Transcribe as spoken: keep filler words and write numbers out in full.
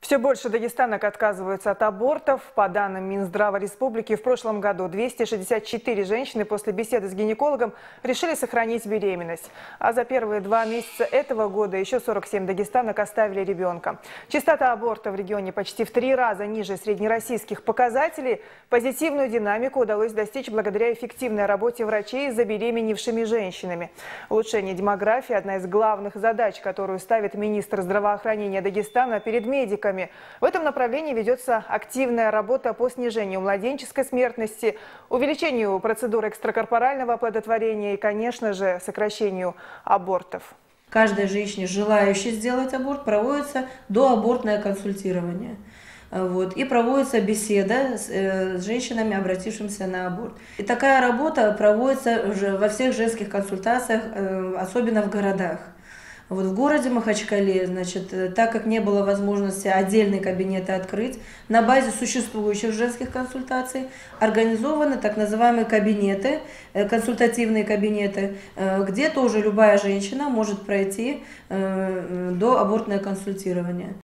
Все больше дагестанок отказываются от абортов. По данным Минздрава республики, в прошлом году двести шестьдесят четыре женщины после беседы с гинекологом решили сохранить беременность. А за первые два месяца этого года еще сорок семь дагестанок оставили ребенка. Частота абортов в регионе почти в три раза ниже среднероссийских показателей. Позитивную динамику удалось достичь благодаря эффективной работе врачей с забеременевшими женщинами. Улучшение демографии – одна из главных задач, которую ставит министр здравоохранения Дагестана перед медиками. В этом направлении ведется активная работа по снижению младенческой смертности, увеличению процедур экстракорпорального оплодотворения и, конечно же, сокращению абортов. Каждой женщине, желающей сделать аборт, проводится доабортное консультирование. Вот, и проводится беседа с, э, с женщинами, обратившимися на аборт. И такая работа проводится уже во всех женских консультациях, э, особенно в городах. Вот в городе Махачкале, значит, так как не было возможности отдельные кабинеты открыть, на базе существующих женских консультаций организованы так называемые кабинеты, консультативные кабинеты, где тоже любая женщина может пройти доабортное консультирование.